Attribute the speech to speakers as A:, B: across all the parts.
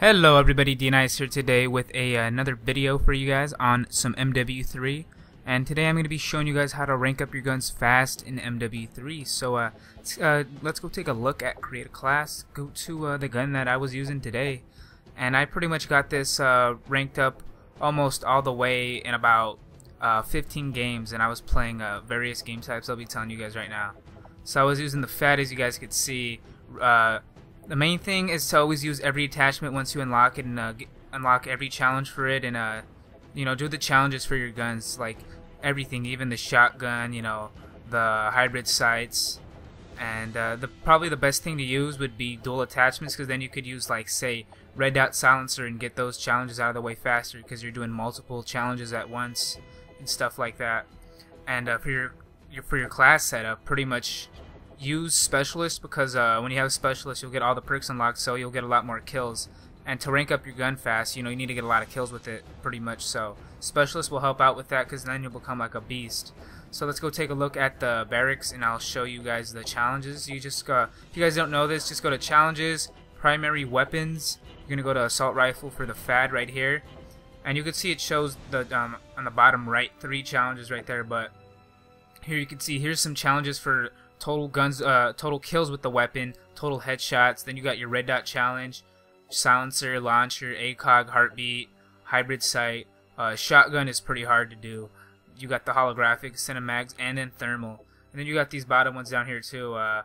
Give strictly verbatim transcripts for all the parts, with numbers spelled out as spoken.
A: Hello everybody, D Nice here today with a, uh, another video for you guys on some M W three, and today I'm going to be showing you guys how to rank up your guns fast in M W three. So uh, uh, let's go take a look at create a class, go to uh, the gun that I was using today, and I pretty much got this uh, ranked up almost all the way in about uh, fifteen games, and I was playing uh, various game types I'll be telling you guys right now. So I was using the F A D, as you guys could see. Uh, The main thing is to always use every attachment once you unlock it, and uh, get, unlock every challenge for it, and uh, you know, do the challenges for your guns, like everything, even the shotgun, you know, the hybrid sights, and uh, the probably the best thing to use would be dual attachments, because then you could use, like, say, red dot silencer and get those challenges out of the way faster, because you're doing multiple challenges at once and stuff like that. And uh, for your, your for your class setup, pretty much use specialist, because uh, when you have a specialist you'll get all the perks unlocked, so you'll get a lot more kills. And to rank up your gun fast, you know, you need to get a lot of kills with it, pretty much. So specialist will help out with that, because then you'll become like a beast. So let's go take a look at the barracks, and I'll show you guys the challenges. You just go, if you guys don't know this, just go to challenges, primary weapons. You're gonna go to assault rifle for the F A D right here, and you can see it shows the um, on the bottom right three challenges right there. But here you can see here's some challenges for total guns, uh, total kills with the weapon, total headshots. Then you got your red dot challenge, silencer, launcher, A C O G, heartbeat, hybrid sight. Uh, shotgun is pretty hard to do. You got the holographic, cinemags, and then thermal. And then you got these bottom ones down here too. Uh,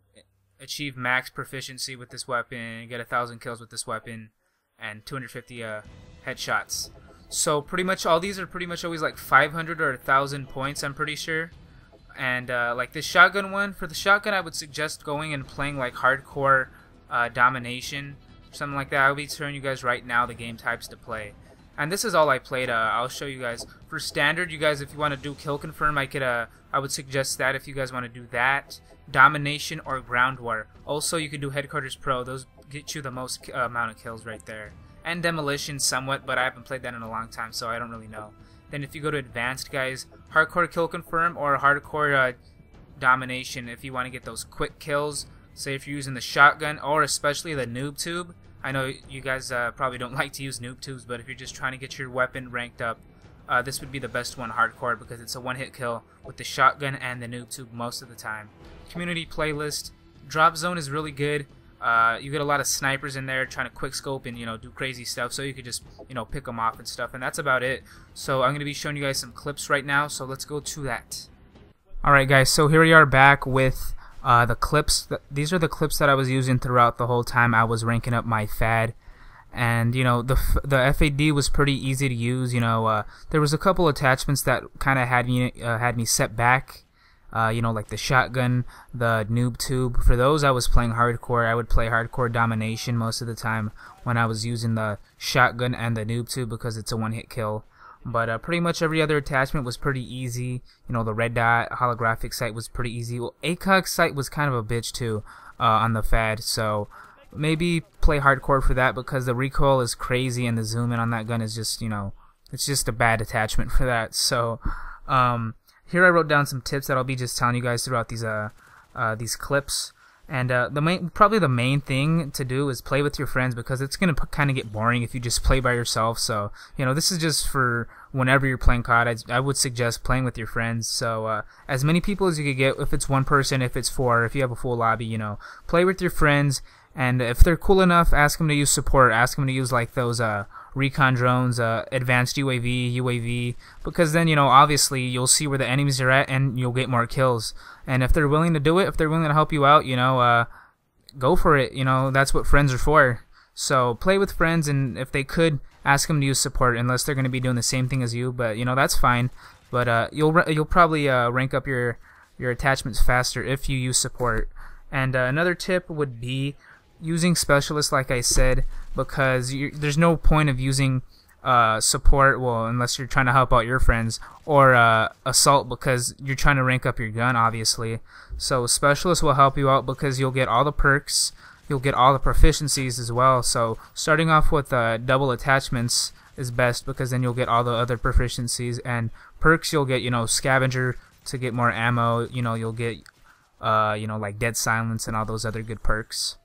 A: achieve max proficiency with this weapon, get a thousand kills with this weapon, and two hundred fifty uh, headshots. So pretty much all these are pretty much always like five hundred or a thousand points, I'm pretty sure. And uh, like this shotgun one, for the shotgun I would suggest going and playing like hardcore uh, domination, something like that. I'll be showing you guys right now the game types to play. And this is all I played. Uh, I'll show you guys. For standard, you guys, if you want to do kill confirm, I could. Uh, I would suggest that if you guys want to do that. Domination or ground war. Also, you could do headquarters pro. Those get you the most uh, amount of kills right there. And demolition somewhat, but I haven't played that in a long time, so I don't really know. Then if you go to advanced, guys, hardcore kill confirm or hardcore uh, domination if you want to get those quick kills. Say if you're using the shotgun or especially the noob tube. I know you guys uh, probably don't like to use noob tubes, but if you're just trying to get your weapon ranked up, uh, this would be the best one, hardcore, because it's a one-hit kill with the shotgun and the noob tube most of the time. Community playlist, drop zone is really good. Uh, you get a lot of snipers in there trying to quick scope and, you know, do crazy stuff, so you could just, you know, pick them off and stuff, and that's about it. So I'm going to be showing you guys some clips right now, so let's go to that. Alright guys, so here we are back with uh, the clips. These are the clips that I was using throughout the whole time I was ranking up my F A D. And, you know, the the F A D was pretty easy to use. You know, uh, there was a couple attachments that kind of had me, uh, had me set back. Uh, you know, like the shotgun, the noob tube. For those, I was playing hardcore. I would play hardcore domination most of the time when I was using the shotgun and the noob tube, because it's a one-hit kill. But uh, pretty much every other attachment was pretty easy. You know, the red dot holographic sight was pretty easy. Well, A C O G sight was kind of a bitch too uh, on the F A D. So maybe play hardcore for that, because the recoil is crazy and the zoom in on that gun is just, you know, it's just a bad attachment for that. So um, here I wrote down some tips that I'll be just telling you guys throughout these uh, uh these clips. And uh, the main, probably the main thing to do is play with your friends, because it's gonna kind of get boring if you just play by yourself. So, you know, this is just for whenever you're playing C O D. I, I would suggest playing with your friends. So uh, as many people as you could get. If it's one person, if it's four, if you have a full lobby, you know, play with your friends. And if they're cool enough, ask them to use support. Ask them to use like those uh, recon drones, uh, advanced U A V, U A V, because then, you know, obviously you'll see where the enemies are at and you'll get more kills. And if they're willing to do it, if they're willing to help you out, you know, uh, go for it. You know, that's what friends are for. So play with friends, and if they could, ask them to use support, unless they're going to be doing the same thing as you. But, you know, that's fine. But uh, you'll you'll probably uh, rank up your your attachments faster if you use support. And uh, another tip would be using specialists, like I said, because you, there's no point of using uh, support, well, unless you're trying to help out your friends, or uh, assault, because you're trying to rank up your gun, obviously. So specialists will help you out, because you'll get all the perks, you'll get all the proficiencies as well. So starting off with uh, double attachments is best, because then you'll get all the other proficiencies. And perks, you'll get, you know, scavenger to get more ammo, you know, you'll get uh, you know, like dead silence and all those other good perks.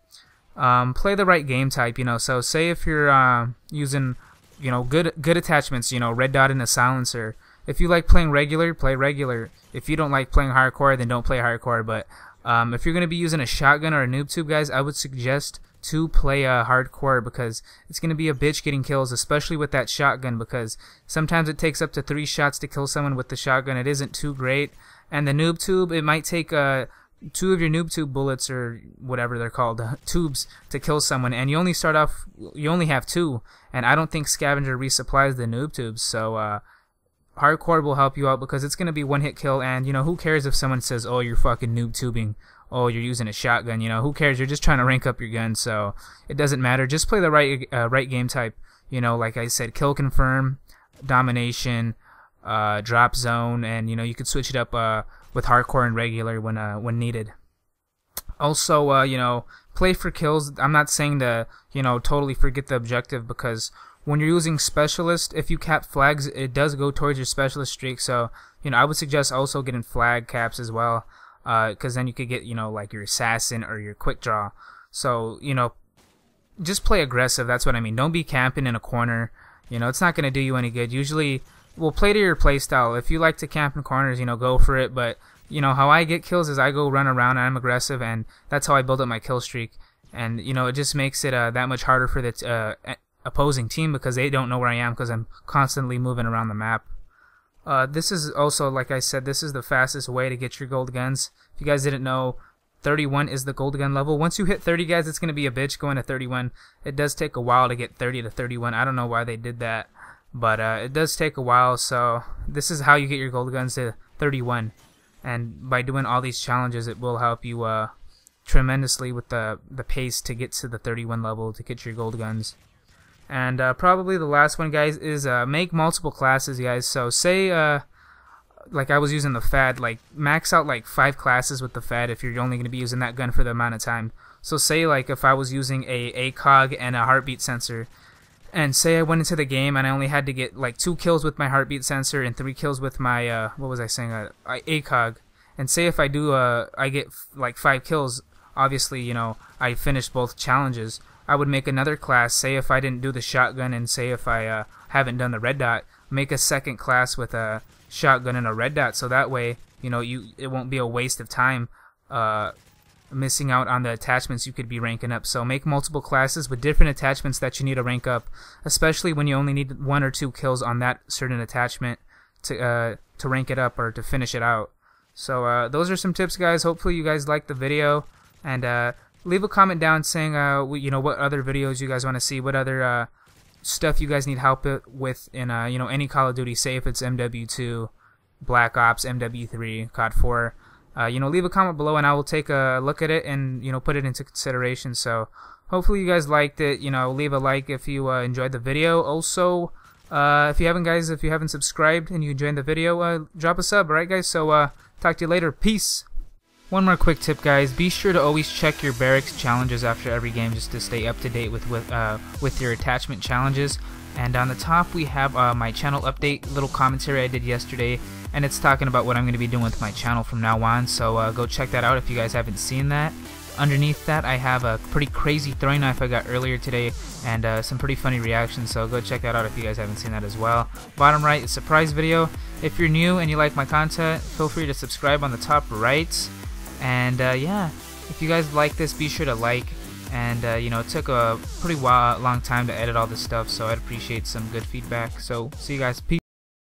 A: um, play the right game type. You know, so say if you're uh, using, you know, good good attachments, you know, red dot and a silencer. If you like playing regular, play regular. If you don't like playing hardcore, then don't play hardcore. But um, if you're gonna be using a shotgun or a noob tube, guys, I would suggest to play uh, hardcore, because it's gonna be a bitch getting kills, especially with that shotgun, because sometimes it takes up to three shots to kill someone with the shotgun. It isn't too great. And the noob tube, it might take uh, two of your noob tube bullets, or whatever they're called, uh, tubes, to kill someone, and you only start off, you only have two, and I don't think Scavenger resupplies the noob tubes. So uh, hardcore will help you out, because it's gonna be one hit kill, and you know, who cares if someone says, oh, you're fucking noob tubing, oh, you're using a shotgun, you know, who cares? You're just trying to rank up your gun, so it doesn't matter. Just play the right uh, right game type, you know, like I said, kill confirm, domination, uh, drop zone, and you know, you could switch it up uh, with hardcore and regular when uh, when needed. Also, uh, you know, play for kills. I'm not saying to, you know, totally forget the objective, because when you're using specialist, if you cap flags, it does go towards your specialist streak. So, you know, I would suggest also getting flag caps as well, because uh, then you could get, you know, like your assassin or your quick draw. So, you know, just play aggressive. That's what I mean. Don't be camping in a corner. You know, it's not going to do you any good. Usually, we'll play to your play style. If you like to camp in corners, you know, go for it. But, you know, how I get kills is I go run around and I'm aggressive, and that's how I build up my kill streak. And, you know, it just makes it uh, that much harder for the uh, opposing team, because they don't know where I am, because I'm constantly moving around the map. Uh, this is also, like I said, this is the fastest way to get your gold guns. If you guys didn't know, thirty-one is the gold gun level. Once you hit thirty, guys, it's going to be a bitch going to thirty-one. It does take a while to get thirty to thirty-one. I don't know why they did that, but uh, it does take a while. So this is how you get your gold guns to thirty-one. And by doing all these challenges, it will help you uh, tremendously with the, the pace to get to the thirty-one level to get your gold guns. And uh, probably the last one, guys, is uh, make multiple classes, guys. So say, uh, like I was using the F A D, like max out like five classes with the F A D if you're only going to be using that gun for the amount of time. So say like if I was using a ACOG and a heartbeat sensor, and say I went into the game and I only had to get like two kills with my heartbeat sensor and three kills with my, uh, what was I saying, uh, ACOG. And say if I do, uh, I get like five kills, obviously, you know, I finished both challenges. I would make another class. Say if I didn't do the shotgun, and say if I uh, haven't done the red dot, make a second class with a shotgun and a red dot, so that way, you know, you it won't be a waste of time uh, missing out on the attachments you could be ranking up. So make multiple classes with different attachments that you need to rank up, especially when you only need one or two kills on that certain attachment to uh, to rank it up or to finish it out. So uh, those are some tips, guys. Hopefully you guys liked the video, and uh, leave a comment down saying, uh, you know, what other videos you guys want to see, what other uh, stuff you guys need help with in, uh, you know, any Call of Duty. Say if it's M W two, Black Ops, M W three, C O D four. Uh, you know, leave a comment below, and I will take a look at it and, you know, put it into consideration. So hopefully you guys liked it. You know, leave a like if you uh, enjoyed the video. Also, uh, if you haven't, guys, if you haven't subscribed and you enjoyed the video, uh, drop a sub. All right, guys. So uh, talk to you later. Peace. One more quick tip, guys. Be sure to always check your barracks challenges after every game, just to stay up to date with with, uh, with your attachment challenges. And on the top we have uh, my channel update, little commentary I did yesterday, and it's talking about what I'm going to be doing with my channel from now on. So uh, go check that out if you guys haven't seen that. Underneath that I have a pretty crazy throwing knife I got earlier today, and uh, some pretty funny reactions, so go check that out if you guys haven't seen that as well. Bottom right is a surprise video. If you're new and you like my content, feel free to subscribe on the top right. And uh, yeah, if you guys like this, be sure to like. And uh, you know, it took a pretty while, long time to edit all this stuff, so I'd appreciate some good feedback. So see you guys. Peace.